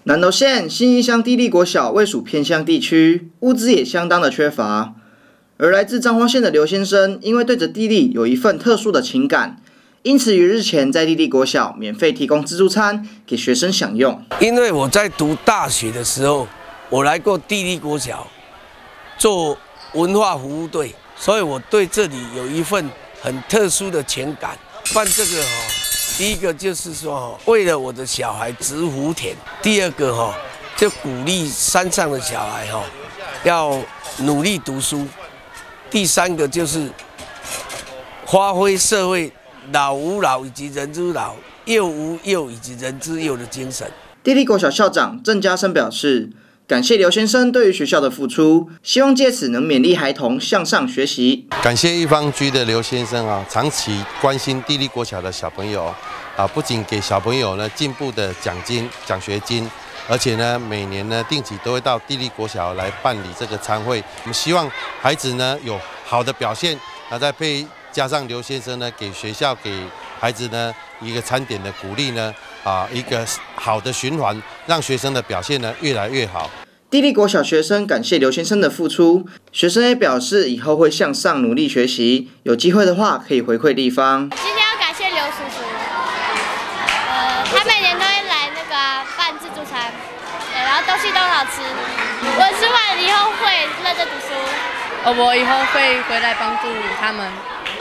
南投县信义乡地利国小位属偏乡地区，物资也相当的缺乏。而来自彰化县的刘先生，因为对着地利有一份特殊的情感，因此于日前在地利国小免费提供自助餐给学生享用。 因为我在读大学的时候，我来过地利国小做文化服务队，所以我对这里有一份很特殊的情感。办这个第一个就是说为了我的小孩植福田；第二个就鼓励山上的小孩要努力读书；第三个就是发挥社会老吾老以及人之老，幼吾幼以及人之幼的精神。 地利国小校长郑家生表示，感谢刘先生对于学校的付出，希望借此能勉励孩童向上学习。 感谢一方居的刘先生长期关心地利国小的小朋友不仅给小朋友进步的奖学金，而且每年定期都会到地利国小来办理这个餐会。我们希望孩子有好的表现，再配加上刘先生给学校给孩子一个餐点的鼓励一个好的循环，让学生的表现越来越好。 地利国小学生感谢刘先生的付出，学生也表示以后会向上努力学习，有机会的话可以回馈地方。 今天要感谢刘叔叔，他每年都会来办自助餐，然后东西都好吃。我吃完以后会认真读书。 我以后会回来帮助他们。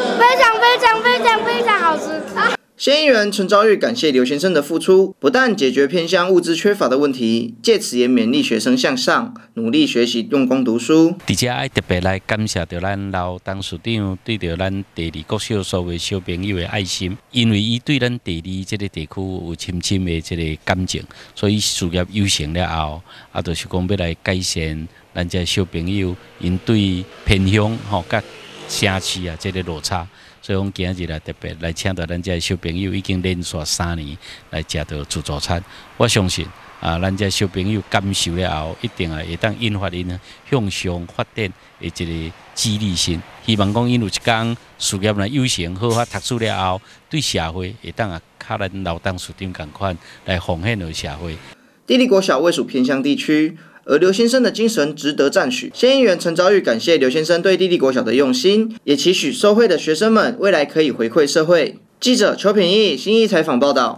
非常好吃。 县议员陈昭玉感谢刘先生的付出，不但解决偏乡物资缺乏的问题，借此也勉励学生向上，努力学习，用功读书。 而且爱特别来感谢到咱老董事长对着咱地利国小所有小朋友的爱心，因为伊对咱地利这个地区有深深的这个感情，所以事业有成了后，就是讲要来改善咱这小朋友因对偏乡甲城市这个落差。所以，我们今日特别来请到咱这小朋友，已经连续3年来吃到自助餐。我相信咱这小朋友感受了后，一定会当引发因向上发展的一个激励性。希望讲因有一天事业有成，好好读书了后，对社会会当较咱老董事长同款来奉献给社会。 地利国小位属偏乡地区。而刘先生的精神值得赞许。县议员陈昭玉感谢刘先生对地利国小的用心，也期许受惠的学生们未来可以回馈社会。记者邱品义新义采访报道。